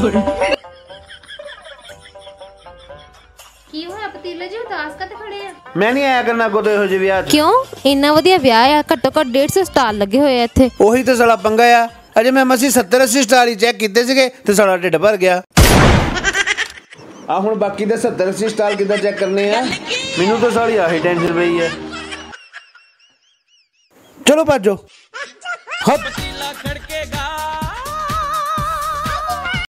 ਕੀ ਹੋਇਆ ਪਤੀਲੇ ਜੀ ਉਦਾਸ ਕਾ ਤੇ ਖੜੇ ਆ? ਮੈਂ ਨਹੀਂ ਆਇਆ ਕਰਨਾ ਕੋ ਤੇ ਇਹੋ ਜਿਹੇ ਵਿਆਹ 'ਚ। ਕਿਉਂ? ਇੰਨਾ ਵਧੀਆ ਵਿਆਹ ਆ, ਘੱਟੋ ਘੱਟ 150 ਸਟਾਲ ਲੱਗੇ ਹੋਏ ਆ ਇੱਥੇ। ਉਹੀ ਤੇ ਸਾਲਾ ਪੰਗਾ ਆ। ਅਜੇ ਮੈਂ ਮਸੀ 70-80 ਸਟਾਲ ਹੀ ਚੈੱਕ ਕੀਤੇ ਸੀਗੇ ਤੇ ਸਾਡਾ ਢਿੱਡ ਭਰ ਗਿਆ। ਆ ਹੁਣ ਬਾਕੀ ਦੇ 70-80 ਸਟਾਲ ਕਿੱਦਾਂ ਚੈੱਕ ਕਰਨੇ ਆ? ਮੈਨੂੰ ਤਾਂ ਸਾਲੀ ਆਹੀ ਟੈਨਸ਼ਨ ਪਈ ਹੈ। ਚਲੋ ਭੱਜੋ।